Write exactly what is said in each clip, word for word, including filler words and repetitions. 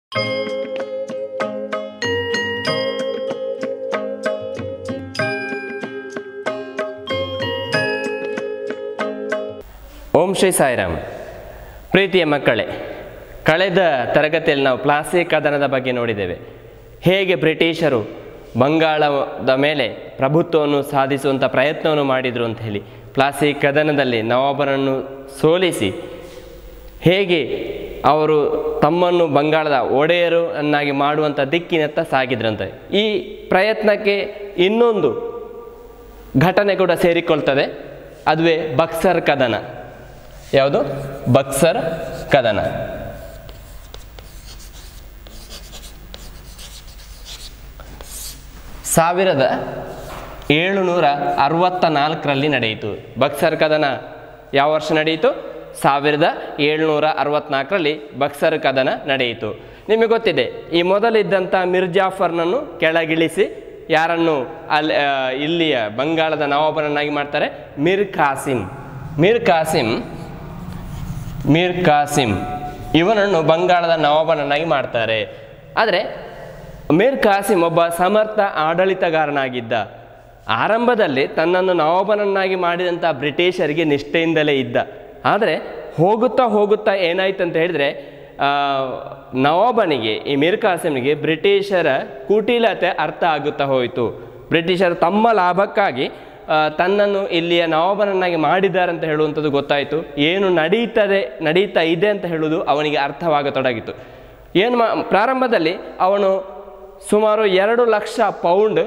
ಓಂ ಶ್ರೀ ಸಾಯಿರಾಮ್. ಪ್ರೀತಿಯ ಮಕ್ಕಳೇ, ಕಳೆದ ತರಗತಿಯಲ್ಲಿ ನಾವು ಪ್ಲಾಸಿ ಕದನದ ಬಗ್ಗೆ ನೋಡಿದ್ದೇವೆ. ಹೇಗೆ ಬ್ರಿಟಿಷರು ಬಂಗಾಳದ ಮೇಲೆ ಪ್ರಭುತ್ವವನ್ನು ಸಾಧಿಸುವಂಥ ಪ್ರಯತ್ನವನ್ನು ಮಾಡಿದರು ಅಂತ ಹೇಳಿ, ಪ್ಲಾಸಿ ಕದನದಲ್ಲಿ ನವಾಬರನ್ನು ಸೋಲಿಸಿ ಹೇಗೆ ಅವರು ತಮ್ಮನ್ನು ಬಂಗಾಳದ ಒಡೆಯರು ಅನ್ನಾಗಿ ಮಾಡುವಂಥ ದಿಕ್ಕಿನತ್ತ ಸಾಗಿದ್ರಂತೆ. ಈ ಪ್ರಯತ್ನಕ್ಕೆ ಇನ್ನೊಂದು ಘಟನೆ ಕೂಡ ಸೇರಿಕೊಳ್ತದೆ, ಅದುವೇ ಬಕ್ಸರ್ ಕದನ. ಯಾವುದು? ಬಕ್ಸರ್ ಕದನ. ಸಾವಿರದ ಏಳುನೂರ ಅರವತ್ತ ನಾಲ್ಕರಲ್ಲಿ ನಡೆಯಿತು. ಬಕ್ಸರ್ ಕದನ ಯಾವ ವರ್ಷ ನಡೆಯಿತು? ಸಾವಿರದ ಏಳುನೂರ ಅರವತ್ತ್ನಾಲ್ಕರಲ್ಲಿ ಬಕ್ಸರ್ ಕದನ ನಡೆಯಿತು. ನಿಮಗೆ ಗೊತ್ತಿದೆ, ಈ ಮೊದಲಿದ್ದಂಥ ಮಿರ್ ಜಾಫರ್ನನ್ನು ಕೆಳಗಿಳಿಸಿ ಯಾರನ್ನು ಅಲ್ಲಿ ಇಲ್ಲಿಯ ಬಂಗಾಳದ ನವಾಬರನ್ನಾಗಿ ಮಾಡ್ತಾರೆ? ಮಿರ್ ಕಾಸಿಂ. ಮಿರ್ ಕಾಸಿಂ ಮಿರ್ ಕಾಸಿಂ ಇವನನ್ನು ಬಂಗಾಳದ ನವಾಬನನ್ನಾಗಿ ಮಾಡ್ತಾರೆ. ಆದರೆ ಮಿರ್ ಕಾಸಿಂ ಒಬ್ಬ ಸಮರ್ಥ ಆಡಳಿತಗಾರನಾಗಿದ್ದ. ಆರಂಭದಲ್ಲಿ ತನ್ನನ್ನು ನವಾಬನನ್ನಾಗಿ ಮಾಡಿದಂಥ ಬ್ರಿಟಿಷರಿಗೆ ನಿಷ್ಠೆಯಿಂದಲೇ ಇದ್ದ. ಆದರೆ ಹೋಗುತ್ತಾ ಹೋಗುತ್ತಾ ಏನಾಯ್ತು ಅಂತ ಹೇಳಿದರೆ, ನವಾಬನಿಗೆ, ಈ ಮಿರ್ ಕಾಸಿಂನಿಗೆ ಬ್ರಿಟಿಷರ ಕುಟಿಲತೆ ಅರ್ಥ ಆಗುತ್ತಾ ಹೋಯಿತು. ಬ್ರಿಟಿಷರು ತಮ್ಮ ಲಾಭಕ್ಕಾಗಿ ತನ್ನನ್ನು ಇಲ್ಲಿಯ ನವಾಬನನ್ನಾಗಿ ಮಾಡಿದ್ದಾರೆ ಅಂತ ಹೇಳುವಂಥದ್ದು ಗೊತ್ತಾಯಿತು. ಏನು ನಡೀತದೆ ನಡೀತಾ ಇದೆ ಅಂತ ಹೇಳುವುದು ಅವನಿಗೆ ಅರ್ಥವಾಗತೊಡಗಿತು. ಏನು ಮಾ ಪ್ರಾರಂಭದಲ್ಲಿ ಅವನು ಸುಮಾರು ಎರಡು ಲಕ್ಷ ಪೌಂಡ್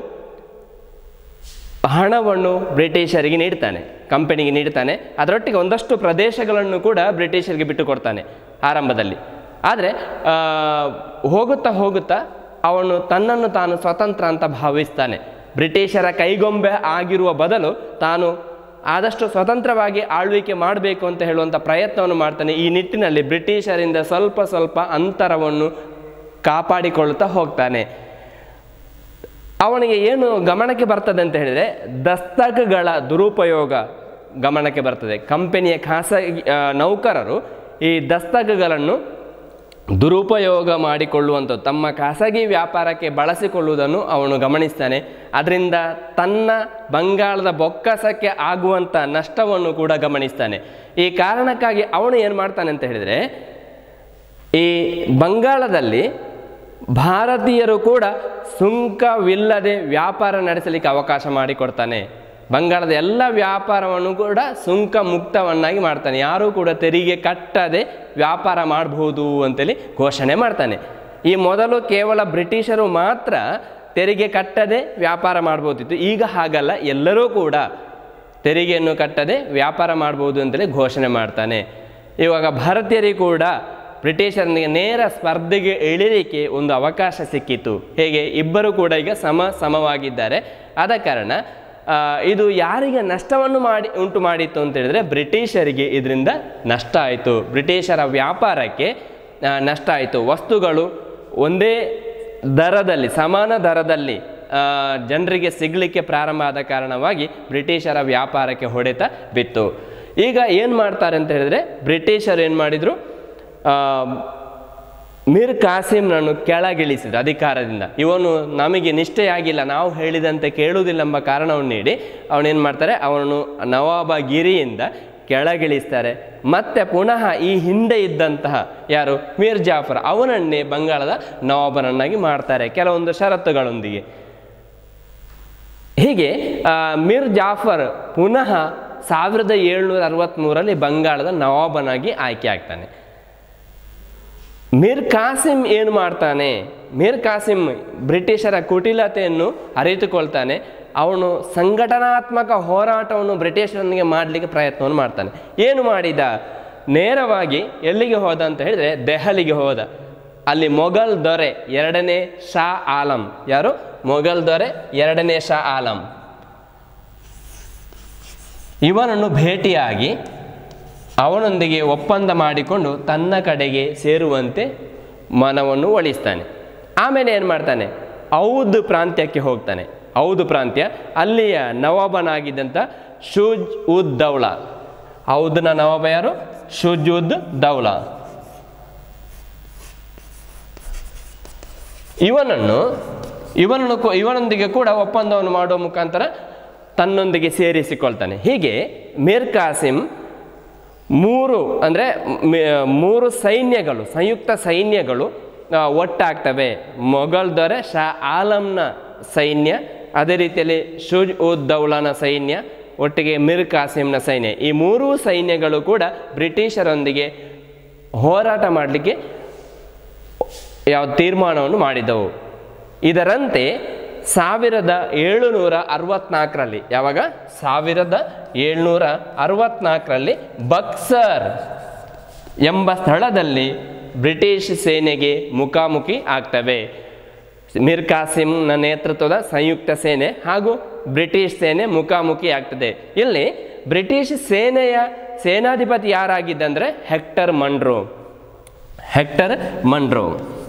ಹಣವನ್ನು ಬ್ರಿಟಿಷರಿಗೆ ನೀಡ್ತಾನೆ, ಕಂಪನಿಗೆ ನೀಡ್ತಾನೆ. ಅದರೊಟ್ಟಿಗೆ ಒಂದಷ್ಟು ಪ್ರದೇಶಗಳನ್ನು ಕೂಡ ಬ್ರಿಟಿಷರಿಗೆ ಬಿಟ್ಟು ಕೊಡ್ತಾನೆ ಆರಂಭದಲ್ಲಿ. ಆದರೆ ಹೋಗುತ್ತಾ ಹೋಗುತ್ತಾ ಅವನು ತನ್ನನ್ನು ತಾನು ಸ್ವತಂತ್ರ ಅಂತ ಭಾವಿಸ್ತಾನೆ. ಬ್ರಿಟಿಷರ ಕೈಗೊಂಬೆ ಆಗಿರುವ ಬದಲು ತಾನು ಆದಷ್ಟು ಸ್ವತಂತ್ರವಾಗಿ ಆಳ್ವಿಕೆ ಮಾಡಬೇಕು ಅಂತ ಹೇಳುವಂಥ ಪ್ರಯತ್ನವನ್ನು ಮಾಡ್ತಾನೆ. ಈ ನಿಟ್ಟಿನಲ್ಲಿ ಬ್ರಿಟಿಷರಿಂದ ಸ್ವಲ್ಪ ಸ್ವಲ್ಪ ಅಂತರವನ್ನು ಕಾಪಾಡಿಕೊಳ್ಳುತ್ತಾ ಹೋಗ್ತಾನೆ. ಅವನಿಗೆ ಏನು ಗಮನಕ್ಕೆ ಬರ್ತದೆ ಅಂತ ಹೇಳಿದರೆ, ದಸ್ತಕಗಳ ದುರುಪಯೋಗ ಗಮನಕ್ಕೆ ಬರ್ತದೆ. ಕಂಪನಿಯ ಖಾಸಗಿ ನೌಕರರು ಈ ದಸ್ತಕಗಳನ್ನು ದುರುಪಯೋಗ ಮಾಡಿಕೊಳ್ಳುವಂಥದ್ದು, ತಮ್ಮ ಖಾಸಗಿ ವ್ಯಾಪಾರಕ್ಕೆ ಬಳಸಿಕೊಳ್ಳುವುದನ್ನು ಅವನು ಗಮನಿಸ್ತಾನೆ. ಅದರಿಂದ ತನ್ನ ಬಂಗಾಳದ ಬೊಕ್ಕಸಕ್ಕೆ ಆಗುವಂಥ ನಷ್ಟವನ್ನು ಕೂಡ ಗಮನಿಸ್ತಾನೆ. ಈ ಕಾರಣಕ್ಕಾಗಿ ಅವನು ಏನು ಮಾಡ್ತಾನೆ ಅಂತ ಹೇಳಿದರೆ, ಈ ಬಂಗಾಳದಲ್ಲಿ ಭಾರತೀಯರು ಕೂಡ ಸುಂಕವಿಲ್ಲದೆ ವ್ಯಾಪಾರ ನಡೆಸಲಿಕ್ಕೆ ಅವಕಾಶ ಮಾಡಿಕೊಡ್ತಾನೆ. ಬಂಗಾಳದ ಎಲ್ಲ ವ್ಯಾಪಾರವನ್ನು ಕೂಡ ಸುಂಕ ಮುಕ್ತವನ್ನಾಗಿ ಮಾಡ್ತಾನೆ. ಯಾರೂ ಕೂಡ ತೆರಿಗೆ ಕಟ್ಟದೆ ವ್ಯಾಪಾರ ಮಾಡಬಹುದು ಅಂತೇಳಿ ಘೋಷಣೆ ಮಾಡ್ತಾನೆ. ಈ ಮೊದಲು ಕೇವಲ ಬ್ರಿಟಿಷರು ಮಾತ್ರ ತೆರಿಗೆ ಕಟ್ಟದೆ ವ್ಯಾಪಾರ ಮಾಡ್ಬೋದಿತ್ತು. ಈಗ ಹಾಗಲ್ಲ, ಎಲ್ಲರೂ ಕೂಡ ತೆರಿಗೆಯನ್ನು ಕಟ್ಟದೆ ವ್ಯಾಪಾರ ಮಾಡ್ಬೋದು ಅಂತೇಳಿ ಘೋಷಣೆ ಮಾಡ್ತಾನೆ. ಇವಾಗ ಭಾರತೀಯರಿಗೆ ಕೂಡ ಬ್ರಿಟಿಷರನಿಗೆ ನೇರ ಸ್ಪರ್ಧೆಗೆ ಇಳಿಲಿಕ್ಕೆ ಒಂದು ಅವಕಾಶ ಸಿಕ್ಕಿತು. ಹೇಗೆ? ಇಬ್ಬರು ಕೂಡ ಈಗ ಸಮ ಸಮವಾಗಿದ್ದಾರೆ. ಆದ ಕಾರಣ ಇದು ಯಾರಿಗೆ ನಷ್ಟವನ್ನು ಮಾಡಿ ಉಂಟು ಮಾಡಿತ್ತು ಅಂತ ಹೇಳಿದರೆ, ಬ್ರಿಟಿಷರಿಗೆ ಇದರಿಂದ ನಷ್ಟ ಆಯಿತು. ಬ್ರಿಟಿಷರ ವ್ಯಾಪಾರಕ್ಕೆ ನಷ್ಟ ಆಯಿತು. ವಸ್ತುಗಳು ಒಂದೇ ದರದಲ್ಲಿ, ಸಮಾನ ದರದಲ್ಲಿ ಜನರಿಗೆ ಸಿಗಲಿಕ್ಕೆ ಪ್ರಾರಂಭ ಆದ ಕಾರಣವಾಗಿ ಬ್ರಿಟಿಷರ ವ್ಯಾಪಾರಕ್ಕೆ ಹೊಡೆತ ಬಿತ್ತು. ಈಗ ಏನು ಮಾಡ್ತಾರೆ ಅಂತ ಹೇಳಿದರೆ, ಬ್ರಿಟಿಷರು ಏನು ಮಾಡಿದರು, ಮಿರ್ ಕಾಸಿಂನನ್ನು ಕೆಳಗಿಳಿಸಿದ ಅಧಿಕಾರದಿಂದ. ಇವನು ನಮಗೆ ನಿಷ್ಠೆಯಾಗಿಲ್ಲ, ನಾವು ಹೇಳಿದಂತೆ ಕೇಳುವುದಿಲ್ಲ ಎಂಬ ಕಾರಣವನ್ನು ನೀಡಿ ಅವನೇನು ಮಾಡ್ತಾರೆ, ಅವನು ನವಾಬಗಿರಿಯಿಂದ ಕೆಳಗಿಳಿಸ್ತಾರೆ. ಮತ್ತೆ ಪುನಃ ಈ ಹಿಂದೆ ಇದ್ದಂತಹ ಯಾರು ಮಿರ್ ಜಾಫರ್, ಅವನನ್ನೇ ಬಂಗಾಳದ ನವಾಬನನ್ನಾಗಿ ಮಾಡ್ತಾರೆ ಕೆಲವೊಂದು ಷರತ್ತುಗಳೊಂದಿಗೆ. ಹೀಗೆ ಮಿರ್ ಜಾಫರ್ ಪುನಃ ಸಾವಿರದ ಏಳುನೂರ ಅರವತ್ತ್ಮೂರರಲ್ಲಿ ಬಂಗಾಳದ ನವಾಬನಾಗಿ ಆಯ್ಕೆ ಆಗ್ತಾನೆ. ಮಿರ್ ಕಾಸಿಂ ಏನು ಮಾಡ್ತಾನೆ? ಮಿರ್ ಕಾಸಿಂ ಬ್ರಿಟಿಷರ ಕುಟಿಲತೆಯನ್ನು ಅರಿತುಕೊಳ್ತಾನೆ. ಅವನು ಸಂಘಟನಾತ್ಮಕ ಹೋರಾಟವನ್ನು ಬ್ರಿಟಿಷರೊಂದಿಗೆ ಮಾಡಲಿಕ್ಕೆ ಪ್ರಯತ್ನವನ್ನು ಮಾಡ್ತಾನೆ. ಏನು ಮಾಡಿದ? ನೇರವಾಗಿ ಎಲ್ಲಿಗೆ ಹೋದ ಅಂತ ಹೇಳಿದರೆ, ದೆಹಲಿಗೆ ಹೋದ. ಅಲ್ಲಿ ಮೊಘಲ್ ದೊರೆ ಎರಡನೇ ಶಾ ಆಲಂ, ಯಾರು? ಮೊಘಲ್ ದೊರೆ ಎರಡನೇ ಶಾ ಆಲಂ, ಇವನನ್ನು ಭೇಟಿಯಾಗಿ ಅವನೊಂದಿಗೆ ಒಪ್ಪಂದ ಮಾಡಿಕೊಂಡು ತನ್ನ ಕಡೆಗೆ ಸೇರುವಂತೆ ಮನವನ್ನು ಒಲಿಸ್ತಾನೆ. ಆಮೇಲೆ ಏನು ಮಾಡ್ತಾನೆ, ಔದ್ ಪ್ರಾಂತ್ಯಕ್ಕೆ ಹೋಗ್ತಾನೆ. ಔದ್ ಪ್ರಾಂತ್ಯ, ಅಲ್ಲಿಯ ನವಾಬನಾಗಿದ್ದಂಥ ಶುಜ್ ಉದ್ ದೌಲಾ. ಔದ್ನ ನವಾಬ ಯಾರು? ಶುಜ್ ಉದ್ ದೌಲಾ. ಇವನನ್ನು ಇವನನ್ನು ಇವನೊಂದಿಗೆ ಕೂಡ ಒಪ್ಪಂದವನ್ನು ಮಾಡುವ ಮುಖಾಂತರ ತನ್ನೊಂದಿಗೆ ಸೇರಿಸಿಕೊಳ್ತಾನೆ. ಹೀಗೆ ಮೀರ್ ಕಾಸಿಂ ಮೂರು ಅಂದರೆ ಮೂರು ಸೈನ್ಯಗಳು, ಸಂಯುಕ್ತ ಸೈನ್ಯಗಳು ಒಟ್ಟಾಗ್ತವೆ. ಮೊಘಲ್ ದೊರೆ ಶಾ ಆಲಂನ ಸೈನ್ಯ, ಅದೇ ರೀತಿಯಲ್ಲಿ ಶುಜ್ ಉದ್ ದೌಲಾನ ಸೈನ್ಯ, ಒಟ್ಟಿಗೆ ಮೀರ್ ಕಾಸಿಂನ ಸೈನ್ಯ, ಈ ಮೂರೂ ಸೈನ್ಯಗಳು ಕೂಡ ಬ್ರಿಟಿಷರೊಂದಿಗೆ ಹೋರಾಟ ಮಾಡಲಿಕ್ಕೆ ಯಾವ ತೀರ್ಮಾನವನ್ನು ಮಾಡಿದವು. ಇದರಂತೆ ಸಾವಿರದ ಏಳುನೂರ ಅರವತ್ನಾಲ್ಕರಲ್ಲಿ, ಯಾವಾಗ ಸಾವಿರದ ಏಳ್ನೂರ ಅರವತ್ನಾಲ್ಕರಲ್ಲಿ ಬಕ್ಸರ್ ಎಂಬ ಸ್ಥಳದಲ್ಲಿ ಬ್ರಿಟಿಷ್ ಸೇನೆಗೆ ಮುಖಾಮುಖಿ ಆಗ್ತವೆ. ಮೀರ್ ಕಾಸಿಂನ ನೇತೃತ್ವದ ಸಂಯುಕ್ತ ಸೇನೆ ಹಾಗೂ ಬ್ರಿಟಿಷ್ ಸೇನೆ ಮುಖಾಮುಖಿ ಆಗ್ತದೆ. ಇಲ್ಲಿ ಬ್ರಿಟಿಷ್ ಸೇನೆಯ ಸೇನಾಧಿಪತಿ ಯಾರಾಗಿದ್ದಂದ್ರೆ Hector Munro. Hector Munro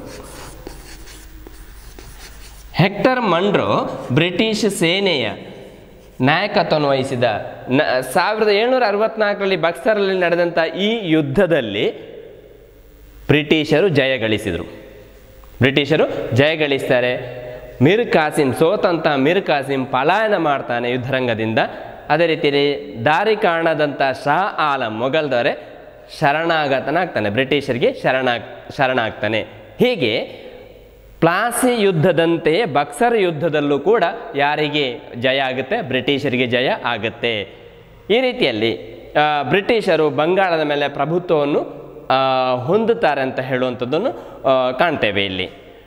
Hector Munro British ಸೇನೆಯ ನಾಯಕತ್ವವನ್ನು ವಹಿಸಿದ. ನ ಸಾವಿರದ ಏಳ್ನೂರ ಅರವತ್ನಾಲ್ಕರಲ್ಲಿ ಬಕ್ಸರಲ್ಲಿ ನಡೆದಂಥ ಈ ಯುದ್ಧದಲ್ಲಿ ಬ್ರಿಟಿಷರು ಜಯಗಳಿಸಿದರು. ಬ್ರಿಟಿಷರು ಜಯಗಳಿಸ್ತಾರೆ. ಮೀರ್ ಕಾಸಿಂ ಸೋತಂತ ಮೀರ್ ಕಾಸಿಂ ಪಲಾಯನ ಮಾಡ್ತಾನೆ ಯುದ್ಧರಂಗದಿಂದ. ಅದೇ ರೀತಿಯಲ್ಲಿ ದಾರಿ ಕಾಣದಂಥ ಶಾ ಆಲಂ ಮೊಘಲ್ ದೊರೆ ಶರಣಾಗತನಾಗ್ತಾನೆ, ಬ್ರಿಟಿಷರಿಗೆ ಶರಣ ಶರಣಾಗ್ತಾನೆ. ಹೀಗೆ ಪ್ಲಾಸಿ ಯುದ್ಧದಂತೆಯೇ ಬಕ್ಸರ್ ಯುದ್ಧದಲ್ಲೂ ಕೂಡ ಯಾರಿಗೆ ಜಯ ಆಗುತ್ತೆ? ಬ್ರಿಟಿಷರಿಗೆ ಜಯ ಆಗುತ್ತೆ. ಈ ರೀತಿಯಲ್ಲಿ ಬ್ರಿಟಿಷರು ಬಂಗಾಳದ ಮೇಲೆ ಪ್ರಭುತ್ವವನ್ನು ಹೊಂದುತ್ತಾರೆ ಅಂತ ಹೇಳುವಂಥದ್ದನ್ನು ಕಾಣ್ತೇವೆ ಇಲ್ಲಿ.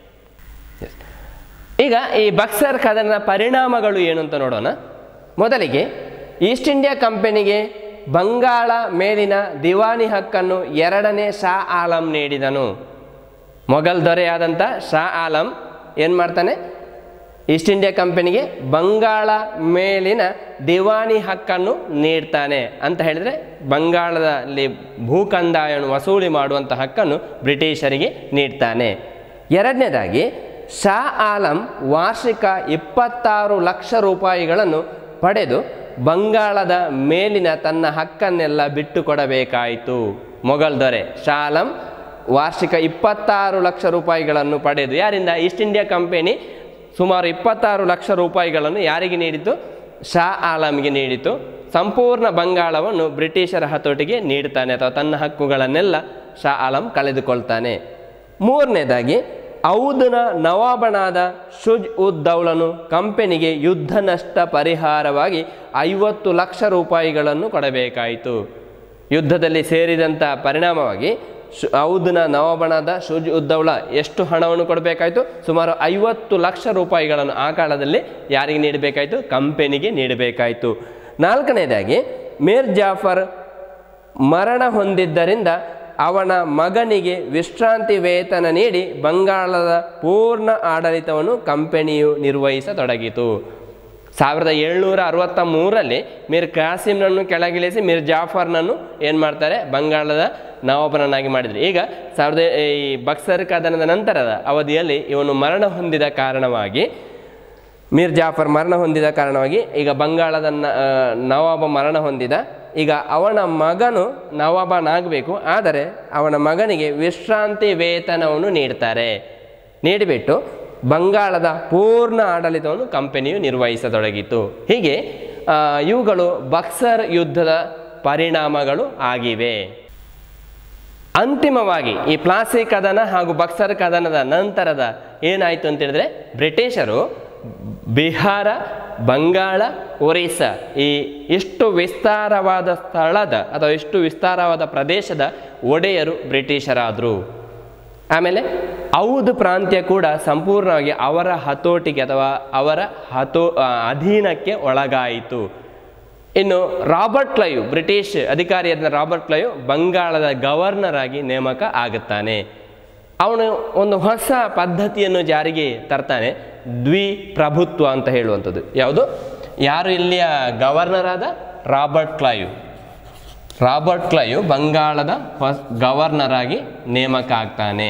ಈಗ ಈ ಬಕ್ಸರ್ ಕದನದ ಪರಿಣಾಮಗಳು ಏನು ಅಂತ ನೋಡೋಣ. ಮೊದಲಿಗೆ ಈಸ್ಟ್ ಇಂಡಿಯಾ ಕಂಪನಿಗೆ ಬಂಗಾಳ ಮೇಲಿನ ದಿವಾನಿ ಹಕ್ಕನ್ನು ಎರಡನೇ ಶಾ ಆಲಂ ನೀಡಿದನು. ಮೊಘಲ್ ದೊರೆಯಾದಂಥ ಶಾ ಆಲಂ ಏನು ಮಾಡ್ತಾನೆ? ಈಸ್ಟ್ ಇಂಡಿಯಾ ಕಂಪನಿಗೆ ಬಂಗಾಳ ಮೇಲಿನ ದಿವಾನಿ ಹಕ್ಕನ್ನು ನೀಡ್ತಾನೆ. ಅಂತ ಹೇಳಿದರೆ ಬಂಗಾಳದಲ್ಲಿ ಭೂಕಂದಾಯವನ್ನು ವಸೂಲಿ ಮಾಡುವಂಥ ಹಕ್ಕನ್ನು ಬ್ರಿಟಿಷರಿಗೆ ನೀಡ್ತಾನೆ. ಎರಡನೇದಾಗಿ ಶಾ ಆಲಂ ವಾರ್ಷಿಕ ಇಪ್ಪತ್ತಾರು ಲಕ್ಷ ರೂಪಾಯಿಗಳನ್ನು ಪಡೆದು ಬಂಗಾಳದ ಮೇಲಿನ ತನ್ನ ಹಕ್ಕನ್ನೆಲ್ಲ ಬಿಟ್ಟು ಕೊಡಬೇಕಾಯಿತು. ಮೊಘಲ್ ದೊರೆ ಶಾ ಆಲಂ ವಾರ್ಷಿಕ ಇಪ್ಪತ್ತಾರು ಲಕ್ಷ ರೂಪಾಯಿಗಳನ್ನು ಪಡೆದು, ಯಾರಿಂದ? ಈಸ್ಟ್ ಇಂಡಿಯಾ ಕಂಪನಿ ಸುಮಾರು ಇಪ್ಪತ್ತಾರು ಲಕ್ಷ ರೂಪಾಯಿಗಳನ್ನು ಯಾರಿಗೆ ನೀಡಿತು? ಶಾ ಆಲಂಗೆ ನೀಡಿತು. ಸಂಪೂರ್ಣ ಬಂಗಾಳವನ್ನು ಬ್ರಿಟಿಷರ ಹತೋಟಿಗೆ ನೀಡ್ತಾನೆ, ಅಥವಾ ತನ್ನ ಹಕ್ಕುಗಳನ್ನೆಲ್ಲ ಶಾ ಆಲಂ ಕಳೆದುಕೊಳ್ತಾನೆ. ಮೂರನೇದಾಗಿ ಔದ್ನ ನವಾಬನಾದ ಶುಜ್ ಉದ್ ದೌಲನು ಕಂಪನಿಗೆ ಯುದ್ಧ ನಷ್ಟ ಪರಿಹಾರವಾಗಿ ಐವತ್ತು ಲಕ್ಷ ರೂಪಾಯಿಗಳನ್ನು ಕೊಡಬೇಕಾಯಿತು. ಯುದ್ಧದಲ್ಲಿ ಸೇರಿದಂಥ ಪರಿಣಾಮವಾಗಿ ಶು ಔದ್ನ ನವಾಬನಾದ ಶುಜ್ ಉದ್ ದೌಲ ಎಷ್ಟು ಹಣವನ್ನು ಕೊಡಬೇಕಾಯಿತು? ಸುಮಾರು ಐವತ್ತು ಲಕ್ಷ ರೂಪಾಯಿಗಳನ್ನು ಆ ಕಾಲದಲ್ಲಿ ಯಾರಿಗೆ ನೀಡಬೇಕಾಯಿತು? ಕಂಪನಿಗೆ ನೀಡಬೇಕಾಯಿತು. ನಾಲ್ಕನೇದಾಗಿ ಮೀರ್ ಜಾಫರ್ ಮರಣ ಹೊಂದಿದ್ದರಿಂದ ಅವನ ಮಗನಿಗೆ ವಿಶ್ರಾಂತಿ ವೇತನ ನೀಡಿ ಬಂಗಾಳದ ಪೂರ್ಣ ಆಡಳಿತವನ್ನು ಕಂಪನಿಯು ನಿರ್ವಹಿಸತೊಡಗಿತು. ಸಾವಿರದ ಏಳ್ನೂರ ಅರವತ್ತ ಮೂರರಲ್ಲಿ ಮೀರ್ ಕಾಸಿಂನನ್ನು ಕೆಳಗಿಳಿಸಿ ಮೀರ್ ಜಾಫರ್ನನ್ನು ಏನು ಮಾಡ್ತಾರೆ? ಬಂಗಾಳದ ನವಾಬನನ್ನಾಗಿ ಮಾಡಿದರು. ಈಗ ಸಾವಿರದ ಈ ಬಕ್ಸರ್ ಕದನದ ನಂತರದ ಅವಧಿಯಲ್ಲಿ ಇವನು ಮರಣ ಹೊಂದಿದ ಕಾರಣವಾಗಿ, ಮೀರ್ ಜಾಫರ್ ಮರಣ ಹೊಂದಿದ ಕಾರಣವಾಗಿ ಈಗ ಬಂಗಾಳದ ನವಾಬ ಮರಣ ಹೊಂದಿದ. ಈಗ ಅವನ ಮಗನು ನವಾಬನಾಗಬೇಕು, ಆದರೆ ಅವನ ಮಗನಿಗೆ ವಿಶ್ರಾಂತಿ ವೇತನವನ್ನು ನೀಡ್ತಾರೆ. ನೀಡಿಬಿಟ್ಟು ಬಂಗಾಳದ ಪೂರ್ಣ ಆಡಳಿತವನ್ನು ಕಂಪನಿಯು ನಿರ್ವಹಿಸತೊಡಗಿತು. ಹೀಗೆ ಇವುಗಳು ಬಕ್ಸರ್ ಯುದ್ಧದ ಪರಿಣಾಮಗಳು ಆಗಿವೆ. ಅಂತಿಮವಾಗಿ ಈ ಪ್ಲಾಸಿ ಕದನ ಹಾಗೂ ಬಕ್ಸರ್ ಕದನದ ನಂತರದ ಏನಾಯಿತು ಅಂತ ಹೇಳಿದ್ರೆ, ಬ್ರಿಟಿಷರು ಬಿಹಾರ, ಬಂಗಾಳ, ಒರಿಸ್ಸಾ ಈ ಇಷ್ಟು ವಿಸ್ತಾರವಾದ ಸ್ಥಳದ ಅಥವಾ ಇಷ್ಟು ವಿಸ್ತಾರವಾದ ಪ್ರದೇಶದ ಒಡೆಯರು ಬ್ರಿಟಿಷರಾದರು. ಆಮೇಲೆ ಔದ್ ಪ್ರಾಂತ್ಯ ಕೂಡ ಸಂಪೂರ್ಣವಾಗಿ ಅವರ ಹತೋಟಿಗೆ ಅಥವಾ ಅವರ ಹತೋ ಅಧೀನಕ್ಕೆ ಒಳಗಾಯಿತು. ಇನ್ನು ರಾಬರ್ಟ್ ಕ್ಲೈವ್, ಬ್ರಿಟಿಷ್ ಅಧಿಕಾರಿಯಾದ ರಾಬರ್ಟ್ ಕ್ಲೈವ್ ಬಂಗಾಳದ ಗವರ್ನರ್ ಆಗಿ ನೇಮಕ ಆಗುತ್ತಾನೆ. ಅವನು ಒಂದು ಹೊಸ ಪದ್ಧತಿಯನ್ನು ಜಾರಿಗೆ ತರ್ತಾನೆ, ದ್ವಿಪ್ರಭುತ್ವ ಅಂತ ಹೇಳುವಂಥದ್ದು. ಯಾವುದು? ಯಾರು ಇಲ್ಲಿಯ ಗವರ್ನರ್ ಆದ? Robert Clive. ರಾಬರ್ಟ್ ಕ್ಲೈವ್ ಬಂಗಾಳದ ಹೊಸ ಗವರ್ನರ್ ಆಗಿ ನೇಮಕ ಆಗ್ತಾನೆ.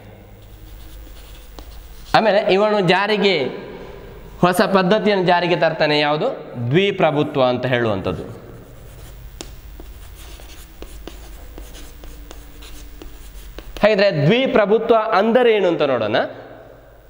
ಆಮೇಲೆ ಇವನು ಜಾರಿಗೆ ಹೊಸ ಪದ್ಧತಿಯನ್ನು ಜಾರಿಗೆ ತರ್ತಾನೆ. ಯಾವುದು? ದ್ವಿಪ್ರಭುತ್ವ ಅಂತ ಹೇಳುವಂಥದ್ದು. ಹಾಗಿದ್ರೆ ದ್ವಿಪ್ರಭುತ್ವ ಅಂದರೆ ಏನು ಅಂತ ನೋಡೋಣ.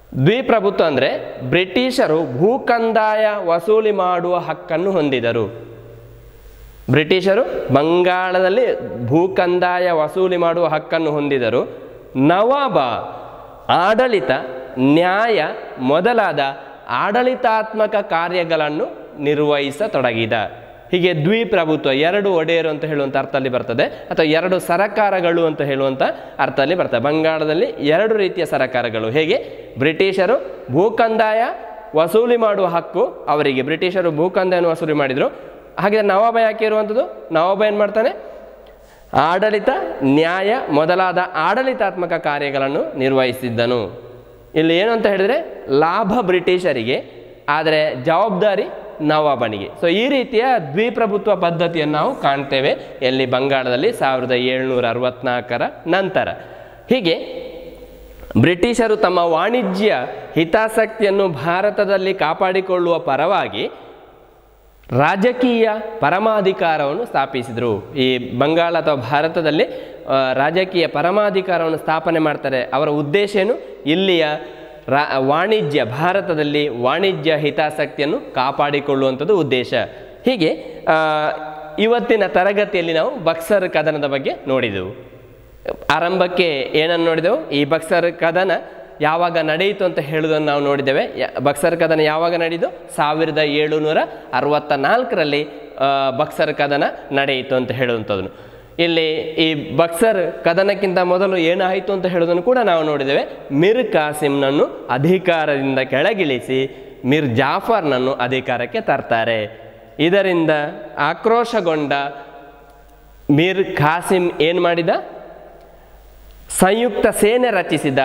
ದ್ವಿಪ್ರಭುತ್ವ ಅಂದರೆ ಬ್ರಿಟಿಷರು ಭೂಕಂದಾಯ ವಸೂಲಿ ಮಾಡುವ ಹಕ್ಕನ್ನು ಹೊಂದಿದರು. ಬ್ರಿಟಿಷರು ಬಂಗಾಳದಲ್ಲಿ ಭೂಕಂದಾಯ ವಸೂಲಿ ಮಾಡುವ ಹಕ್ಕನ್ನು ಹೊಂದಿದರು. ನವಾಬ ಆಡಳಿತ, ನ್ಯಾಯ ಮೊದಲಾದ ಆಡಳಿತಾತ್ಮಕ ಕಾರ್ಯಗಳನ್ನು ನಿರ್ವಹಿಸತೊಡಗಿದ. ಹೀಗೆ ದ್ವಿಪ್ರಭುತ್ವ, ಎರಡು ಒಡೆಯರು ಅಂತ ಹೇಳುವಂಥ ಅರ್ಥದಲ್ಲಿ ಬರ್ತದೆ, ಅಥವಾ ಎರಡು ಸರಕಾರಗಳು ಅಂತ ಹೇಳುವಂಥ ಅರ್ಥದಲ್ಲಿ ಬರ್ತದೆ. ಬಂಗಾಳದಲ್ಲಿ ಎರಡು ರೀತಿಯ ಸರಕಾರಗಳು. ಹೇಗೆ ಬ್ರಿಟಿಷರು ಭೂಕಂದಾಯ ವಸೂಲಿ ಮಾಡುವ ಹಕ್ಕು ಅವರಿಗೆ, ಬ್ರಿಟಿಷರು ಭೂಕಂದಾಯವನ್ನು ವಸೂಲಿ ಮಾಡಿದರು. ಹಾಗೆ ನವಾಬ ಯಾಕೆ ಇರುವಂಥದ್ದು? ನವಾಬ ಏನು ಮಾಡ್ತಾನೆ? ಆಡಳಿತ, ನ್ಯಾಯ ಮೊದಲಾದ ಆಡಳಿತಾತ್ಮಕ ಕಾರ್ಯಗಳನ್ನು ನಿರ್ವಹಿಸಿದ್ದನು. ಇಲ್ಲಿ ಏನು ಅಂತ ಹೇಳಿದರೆ ಲಾಭ ಬ್ರಿಟಿಷರಿಗೆ, ಆದರೆ ಜವಾಬ್ದಾರಿ ನವಾಬನಿಗೆ. ಸೊ ಈ ರೀತಿಯ ದ್ವಿಪ್ರಭುತ್ವ ಪದ್ಧತಿಯನ್ನು ನಾವು ಕಾಣ್ತೇವೆ ಎಲ್ಲಿ? ಬಂಗಾಳದಲ್ಲಿ ಸಾವಿರದ ಏಳ್ನೂರ ಅರವತ್ನಾಲ್ಕರ ನಂತರ. ಹೀಗೆ ಬ್ರಿಟಿಷರು ತಮ್ಮ ವಾಣಿಜ್ಯ ಹಿತಾಸಕ್ತಿಯನ್ನು ಭಾರತದಲ್ಲಿ ಕಾಪಾಡಿಕೊಳ್ಳುವ ಪರವಾಗಿ ರಾಜಕೀಯ ಪರಮಾಧಿಕಾರವನ್ನು ಸ್ಥಾಪಿಸಿದರು. ಈ ಬಂಗಾಳ ಅಥವಾ ಭಾರತದಲ್ಲಿ ರಾಜಕೀಯ ಪರಮಾಧಿಕಾರವನ್ನು ಸ್ಥಾಪನೆ ಮಾಡ್ತಾರೆ. ಅವರ ಉದ್ದೇಶ ಏನು? ಇಲ್ಲಿಯ ರಾ ವಾಣಿಜ್ಯ ಭಾರತದಲ್ಲಿ ವಾಣಿಜ್ಯ ಹಿತಾಸಕ್ತಿಯನ್ನು ಕಾಪಾಡಿಕೊಳ್ಳುವಂಥದ್ದು ಉದ್ದೇಶ. ಹೀಗೆ ಇವತ್ತಿನ ತರಗತಿಯಲ್ಲಿ ನಾವು ಬಕ್ಸರ್ ಕದನದ ಬಗ್ಗೆ ನೋಡಿದೆವು. ಆರಂಭಕ್ಕೆ ಏನನ್ನು ನೋಡಿದೆವು? ಈ ಬಕ್ಸರ್ ಕದನ ಯಾವಾಗ ನಡೆಯಿತು ಅಂತ ಹೇಳುವುದನ್ನು ನಾವು ನೋಡಿದ್ದೇವೆ. ಬಕ್ಸರ್ ಕದನ ಯಾವಾಗ ನಡೆಯಿತು? ಸಾವಿರದ ಏಳುನೂರ ಅರವತ್ತ ನಾಲ್ಕರಲ್ಲಿ ಬಕ್ಸರ್ ಕದನ ನಡೆಯಿತು ಅಂತ ಹೇಳುವಂಥದ್ದನ್ನು. ಇಲ್ಲಿ ಈ ಬಕ್ಸರ್ ಕದನಕ್ಕಿಂತ ಮೊದಲು ಏನಾಯಿತು ಅಂತ ಹೇಳೋದನ್ನು ಕೂಡ ನಾವು ನೋಡಿದ್ದೇವೆ. ಮಿರ್ ಕಾಸಿಂನನ್ನು ಅಧಿಕಾರದಿಂದ ಕೆಳಗಿಳಿಸಿ ಮಿರ್ ಜಾಫರ್ನನ್ನು ಅಧಿಕಾರಕ್ಕೆ ತರ್ತಾರೆ. ಇದರಿಂದ ಆಕ್ರೋಶಗೊಂಡ ಮಿರ್ ಕಾಸಿಂ ಏನು ಮಾಡಿದ? ಸಂಯುಕ್ತ ಸೇನೆ ರಚಿಸಿದ.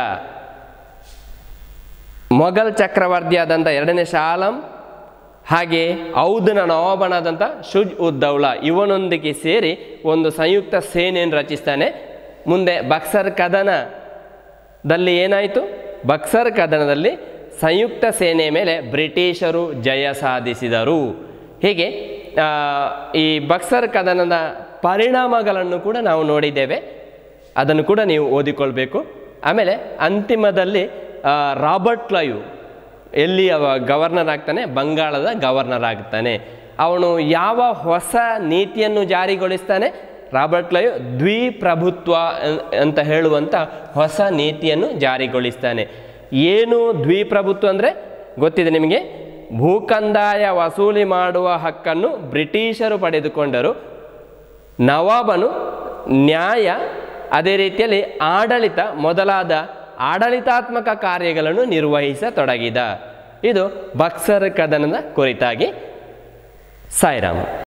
ಮೊಘಲ್ ಚಕ್ರವರ್ತಿಯಾದಂಥ ಎರಡನೇ ಶಾ ಆಲಂ ಹಾಗೆ ಔದ್ನ ನವಾಬನಾದಂಥ ಶುಜ್ ಉದ್ ದೌಲಾ ಇವನೊಂದಿಗೆ ಸೇರಿ ಒಂದು ಸಂಯುಕ್ತ ಸೇನೆಯನ್ನು ರಚಿಸ್ತಾನೆ. ಮುಂದೆ ಬಕ್ಸರ್ ಕದನದಲ್ಲಿ ಏನಾಯಿತು? ಬಕ್ಸರ್ ಕದನದಲ್ಲಿ ಸಂಯುಕ್ತ ಸೇನೆಯ ಮೇಲೆ ಬ್ರಿಟಿಷರು ಜಯ ಸಾಧಿಸಿದರು. ಹೀಗೆ ಈ ಬಕ್ಸರ್ ಕದನದ ಪರಿಣಾಮಗಳನ್ನು ಕೂಡ ನಾವು ನೋಡಿದ್ದೇವೆ. ಅದನ್ನು ಕೂಡ ನೀವು ಓದಿಕೊಳ್ಬೇಕು. ಆಮೇಲೆ ಅಂತಿಮದಲ್ಲಿ ರಾಬರ್ಟ್ ಕ್ಲೈವ್ ಎಲ್ಲಿ ಅವ ಗವರ್ನರ್ ಆಗ್ತಾನೆ? ಬಂಗಾಳದ ಗವರ್ನರ್ ಆಗ್ತಾನೆ. ಅವನು ಯಾವ ಹೊಸ ನೀತಿಯನ್ನು ಜಾರಿಗೊಳಿಸ್ತಾನೆ? ರಾಬರ್ಟ್ ಕ್ಲೈವ್ ದ್ವಿಪ್ರಭುತ್ವ ಅಂತ ಹೇಳುವಂಥ ಹೊಸ ನೀತಿಯನ್ನು ಜಾರಿಗೊಳಿಸ್ತಾನೆ. ಏನು ದ್ವಿಪ್ರಭುತ್ವ ಅಂದರೆ ಗೊತ್ತಿದೆ ನಿಮಗೆ? ಭೂಕಂದಾಯ ವಸೂಲಿ ಮಾಡುವ ಹಕ್ಕನ್ನು ಬ್ರಿಟಿಷರು ಪಡೆದುಕೊಂಡರು. ನವಾಬನು ನ್ಯಾಯ, ಅದೇ ರೀತಿಯಲ್ಲಿ ಆಡಳಿತ ಮೊದಲಾದ ಆಡಳಿತಾತ್ಮಕ ಕಾರ್ಯಗಳನ್ನು ನಿರ್ವಹಿಸತೊಡಗಿದ. ಇದು ಬಕ್ಸರ್ ಕದನದ ಕುರಿತಾಗಿ. ಸಾಯಿರಾಮ್.